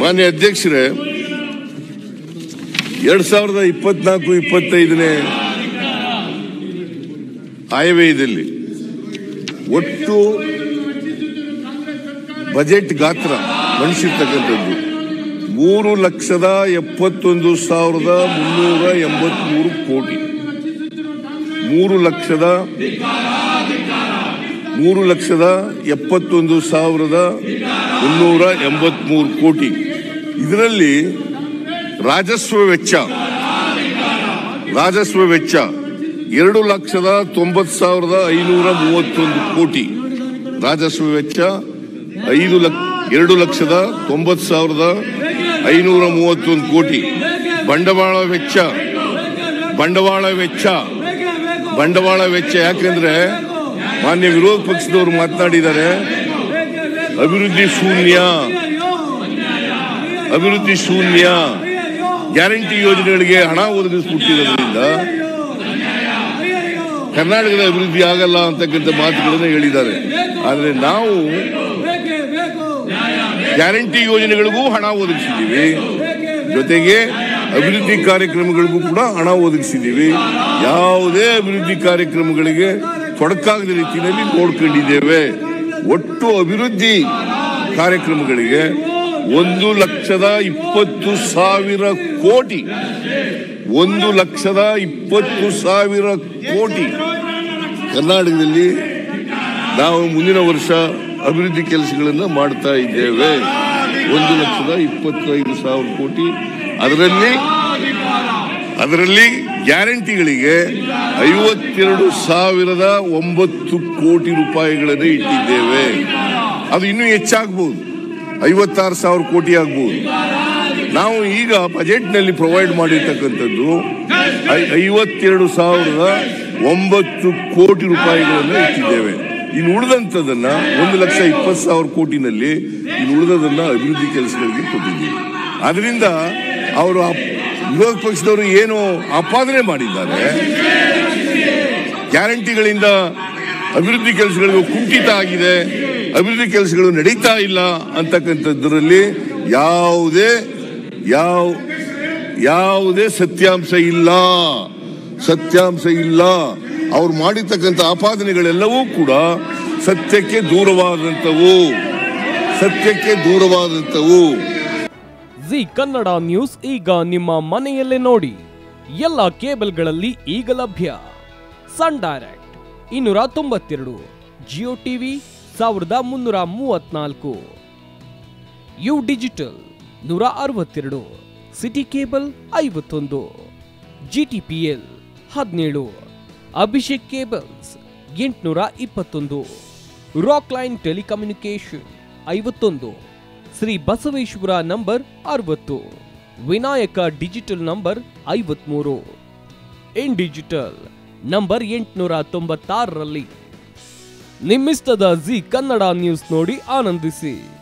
ಮಾನ್ಯ ಅಧ್ಯಕ್ಷರೇ, 2024-25ನೇ ಆಯವ್ಯಯದಲ್ಲಿ ಒಟ್ಟು ಬಜೆಟ್ ಗಾತ್ರ ಮಣಿಸಿರ್ತಕ್ಕಂಥದ್ದು 3,71,383 ಕೋಟಿ. 3,71,383 ಕೋಟಿ. ಇದರಲ್ಲಿ ರಾಜಸ್ವ ವೆಚ್ಚ 2,90,531 ಕೋಟಿ. ರಾಜಸ್ವ ವೆಚ್ಚ 2,90,531 ಕೋಟಿ. ಬಂಡವಾಳ ವೆಚ್ಚ ಯಾಕೆಂದ್ರೆ ಮಾನ್ಯ ವಿರೋಧ ಪಕ್ಷದವರು ಮಾತನಾಡಿದ್ದಾರೆ, ಅಭಿವೃದ್ಧಿ ಶೂನ್ಯ ಗ್ಯಾರಂಟಿ ಯೋಜನೆಗಳಿಗೆ ಹಣ ಒದಗಿಸಿಬಿಟ್ಟಿರೋದ್ರಿಂದ ಕರ್ನಾಟಕದ ಅಭಿವೃದ್ಧಿ ಆಗಲ್ಲ ಅಂತಕ್ಕಂಥ ಮಾತುಗಳನ್ನು ಹೇಳಿದ್ದಾರೆ. ಆದರೆ ನಾವು ಗ್ಯಾರಂಟಿ ಯೋಜನೆಗಳಿಗೂ ಹಣ ಒದಗಿಸಿದ್ದೀವಿ, ಜೊತೆಗೆ ಅಭಿವೃದ್ಧಿ ಕಾರ್ಯಕ್ರಮಗಳಿಗೂ ಕೂಡ ಹಣ ಒದಗಿಸಿದ್ದೀವಿ. ಯಾವುದೇ ಅಭಿವೃದ್ಧಿ ಕಾರ್ಯಕ್ರಮಗಳಿಗೆ ತೊಡಕಾಗದ ರೀತಿಯಲ್ಲಿ ನೋಡ್ಕೊಂಡಿದ್ದೇವೆ. ಒಟ್ಟು ಅಭಿವೃದ್ಧಿ ಕಾರ್ಯಕ್ರಮಗಳಿಗೆ 1,20,000 ಕೋಟಿ 1,20,000 ಕೋಟಿ ಕರ್ನಾಟಕದಲ್ಲಿ ನಾವು ಮುಂದಿನ ವರ್ಷ ಅಭಿವೃದ್ಧಿ ಕೆಲಸಗಳನ್ನು ಮಾಡ್ತಾ ಇದ್ದೇವೆ. 1,25,000 ಕೋಟಿ. ಅದರಲ್ಲಿ ಗ್ಯಾರಂಟಿಗಳಿಗೆ 52,009 ಕೋಟಿ ರೂಪಾಯಿಗಳನ್ನು ಇಟ್ಟಿದ್ದೇವೆ. ಅದು ಇನ್ನೂ ಹೆಚ್ಚಾಗಬಹುದು, 56,000 ಕೋಟಿ ಆಗಬಹುದು. ನಾವು ಈಗ ಬಜೆಟ್ನಲ್ಲಿ ಪ್ರೊವೈಡ್ ಮಾಡಿರ್ತಕ್ಕಂಥದ್ದು 52,009 ಕೋಟಿ ರೂಪಾಯಿಗಳನ್ನು ಇಟ್ಟಿದ್ದೇವೆ. ಇನ್ನು ಉಳಿದಂಥದನ್ನ 1,20,000 ಕೋಟಿನಲ್ಲಿ ಇನ್ನು ಉಳಿದದನ್ನ ಅಭಿವೃದ್ಧಿ ಕೆಲಸಗಳಿಗೆ ಕೊಟ್ಟಿದ್ದೀವಿ. ಅದರಿಂದ ಅವರು ವಿರೋಧ ಪಕ್ಷದವರು ಏನು ಆಪಾದನೆ ಮಾಡಿದ್ದಾರೆ, ಗ್ಯಾರಂಟಿಗಳಿಂದ ಅಭಿವೃದ್ಧಿ ಕೆಲಸಗಳಿಗೆ ಕುಂಠಿತ ಆಗಿದೆ, ಅಭಿವೃದ್ಧಿ ಕೆಲಸಗಳು ನಡೀತಾ ಇಲ್ಲ ಅಂತಕ್ಕಂಥದ್ರಲ್ಲಿ ಯಾವುದೇ ಸತ್ಯಾಂಶ ಇಲ್ಲ. ಅವ್ರು ಮಾಡಿರ್ತಕ್ಕಂಥ ಆಪಾದನೆಗಳೆಲ್ಲವೂ ಕೂಡ ಸತ್ಯಕ್ಕೆ ದೂರವಾದಂಥವು. ಜಿ ಕನ್ನಡ ನ್ಯೂಸ್ ಈಗ ನಿಮ್ಮ ಮನೆಯಲ್ಲೇ ನೋಡಿ. ಎಲ್ಲ ಕೇಬಲ್ಗಳಲ್ಲಿ ಈಗ ಲಭ್ಯ. Sun Direct 292, Jio TV 1334, U digital 162, City Cable 51, GTPL 17, Abhishek cables 821, Rockline telecommunication 51, Shri Basaveshwara number 60, Vinayaka digital number 53, in digital number 896ರಲ್ಲಿ. ನಿಮ್ಮಿಸ್ತದ ಜಿ ಕನ್ನಡ ನ್ಯೂಸ್ ನೋಡಿ ಆನಂದಿಸಿ.